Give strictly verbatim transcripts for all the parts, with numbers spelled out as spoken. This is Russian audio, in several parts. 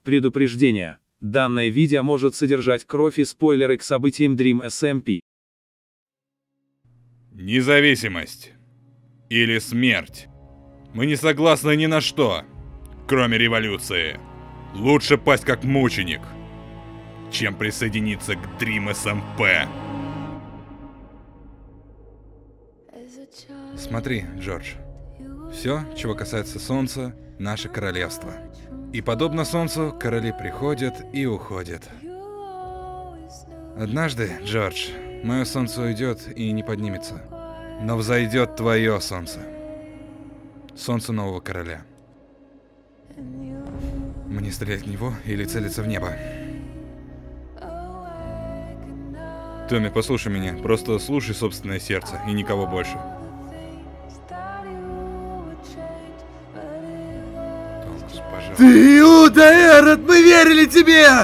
Предупреждение. Данное видео может содержать кровь и спойлеры к событиям Dream эс эм пи. Независимость. Или смерть. Мы не согласны ни на что, кроме революции. Лучше пасть как мученик, чем присоединиться к Dream эс эм пи. Смотри, Джордж. Все, чего касается Солнца, наше королевство. И подобно Солнцу, короли приходят и уходят. Однажды, Джордж, мое Солнце уйдет и не поднимется. Но взойдет твое Солнце. Солнце нового короля. Мне стрелять в него или целиться в небо? Томми, послушай меня. Просто слушай собственное сердце и никого больше. Томас, пожалуйста. Ты Иуда, Эрод, мы верили тебе!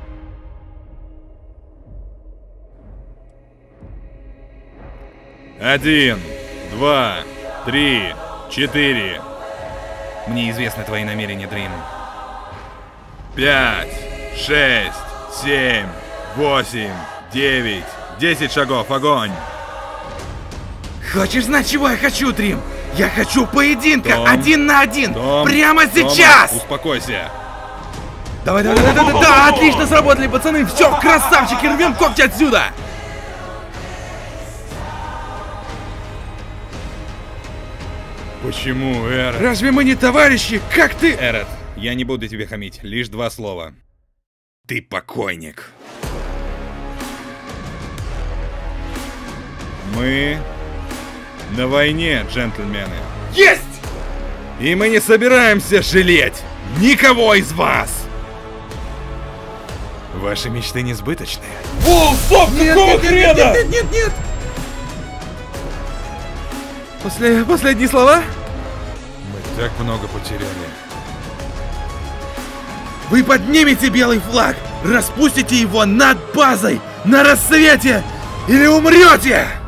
Один, два, три, четыре, Мне известны твои намерения, Дрим. пять, шесть, семь, восемь, девять, десять шагов, огонь! Хочешь знать, чего я хочу, Дрим? Я хочу поединка Том, один на один! Том, Прямо Тома, сейчас! успокойся. Давай, давай, давай, давай, да, отлично сработали, пацаны! Все, красавчики, рвем когти отсюда! Почему, Эрот? Разве мы не товарищи? Как ты? Эрот, я не буду тебе хамить, лишь два слова. Ты покойник. Мы на войне, джентльмены. Есть! И мы не собираемся жалеть никого из вас. Ваши мечты несбыточные. О, стоп, какого хрена? Нет, нет, нет, нет! После... Последние слова? Мы так много потеряли. Вы поднимете белый флаг, распустите его над базой на рассвете или умрете!